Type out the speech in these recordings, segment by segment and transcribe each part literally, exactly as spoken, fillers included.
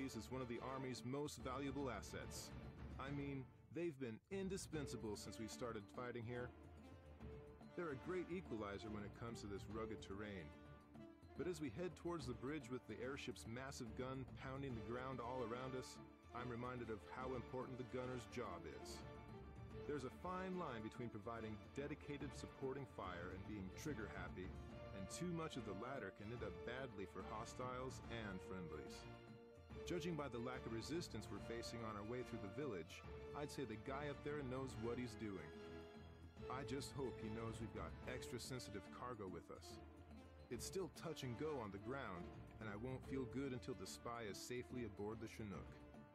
employees is one of the Army's most valuable assets. I mean, they've been indispensable since we started fighting here. They're a great equalizer when it comes to this rugged terrain. But as we head towards the bridge with the airship's massive gun pounding the ground all around us, I'm reminded of how important the gunner's job is. There's a fine line between providing dedicated supporting fire and being trigger happy, and too much of the latter can end up badly for hostiles and friendlies. Judging by the lack of resistance we're facing on our way through the village, I'd say the guy up there knows what he's doing. I just hope he knows we've got extra sensitive cargo with us. It's still touch and go on the ground, and I won't feel good until the spy is safely aboard the Chinook.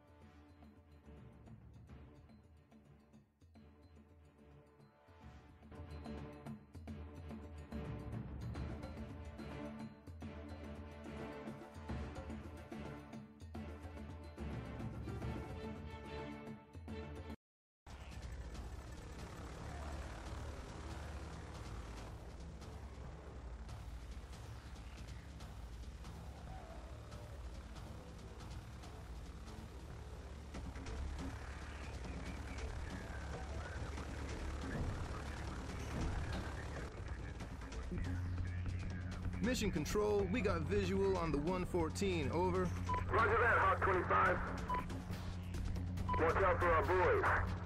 Mission Control, we got visual on the one fourteen, over. Roger that, Hawk twenty-five. Watch out for our boys.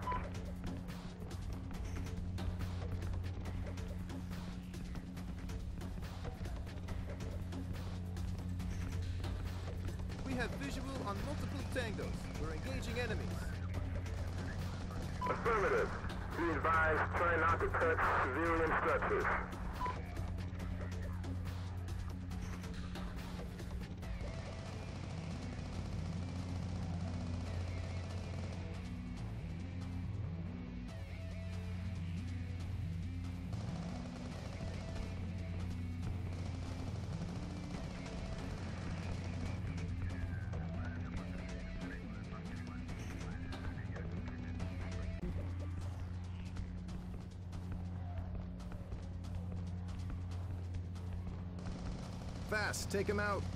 We have visual on multiple tangos. We're engaging enemies. Affirmative. Be advised, try not to touch civilian structures. Fast, take him out.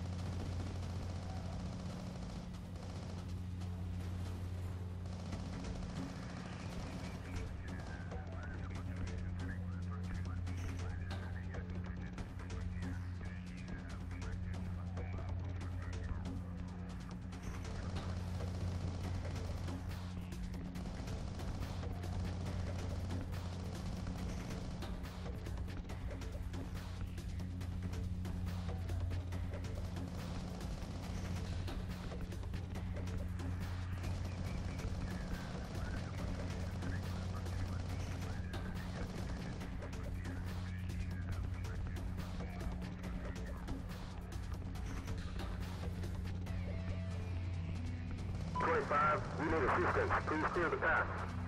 twenty-five, we need assistance. Please clear the path.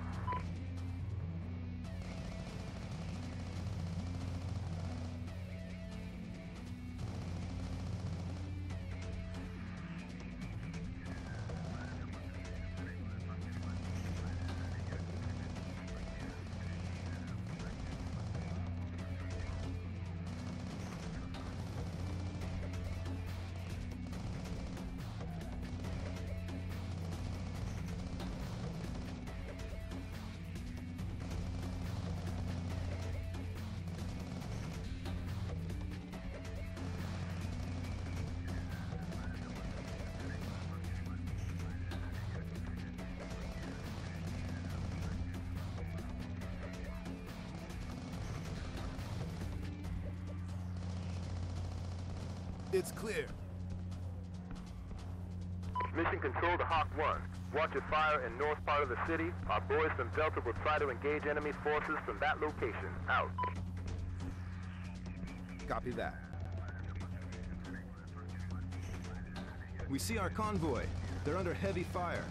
It's clear. Mission Control to Hawk one. Watch your fire in north part of the city. Our boys from Delta will try to engage enemy forces from that location. Out. Copy that. We see our convoy. They're under heavy fire.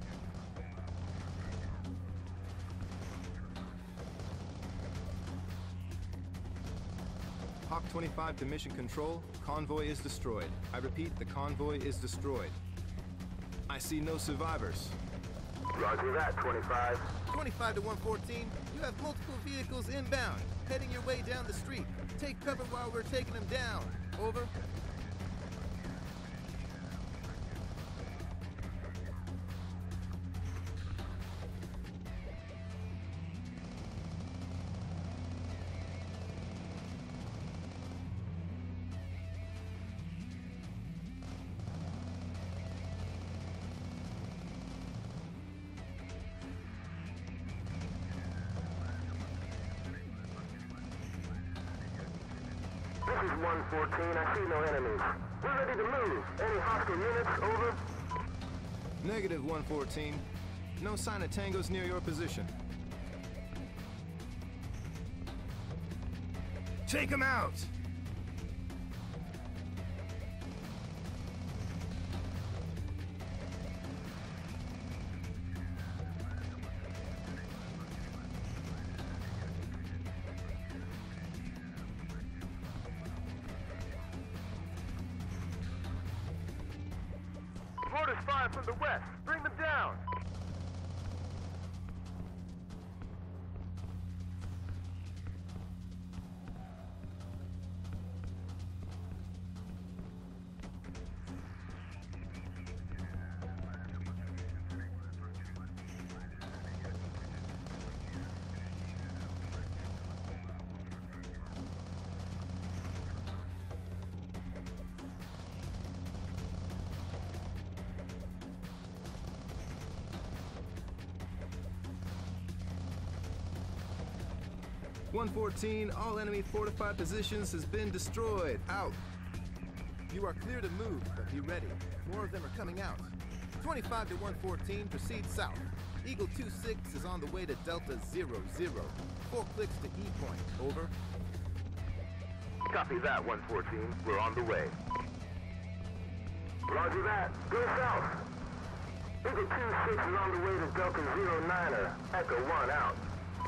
Hawk twenty-five to Mission Control. Convoy is destroyed. I repeat, the convoy is destroyed. I see no survivors. Roger that, twenty-five. twenty-five to one fourteen, you have multiple vehicles inbound, heading your way down the street. Take cover while we're taking them down. Over. This is one fourteen. I see no enemies. We're ready to move. Any hostile units? Over. Negative one fourteen. No sign of tangos near your position. Take him out! Mortars fire from the west. Bring them down. one fourteen, all enemy fortified positions has been destroyed. Out. You are clear to move, but be ready. More of them are coming out. twenty-five to one fourteen, proceed south. Eagle two six is on the way to Delta zero zero. Four clicks to E point. Over. Copy that, one fourteen. We're on the way. Roger that. Go south. Eagle two six is on the way to Delta zero niner. Echo one out.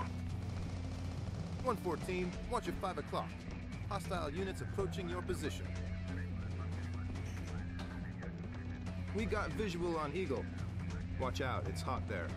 one fourteen, watch at five o'clock. Hostile units approaching your position. We got visual on Eagle. Watch out, it's hot there.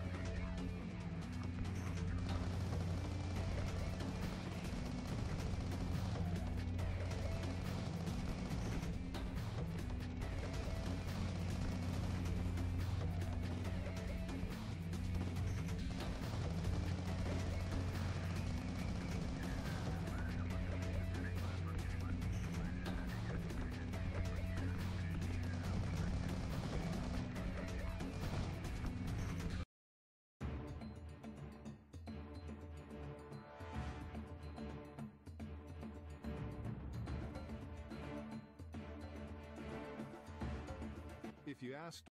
If you asked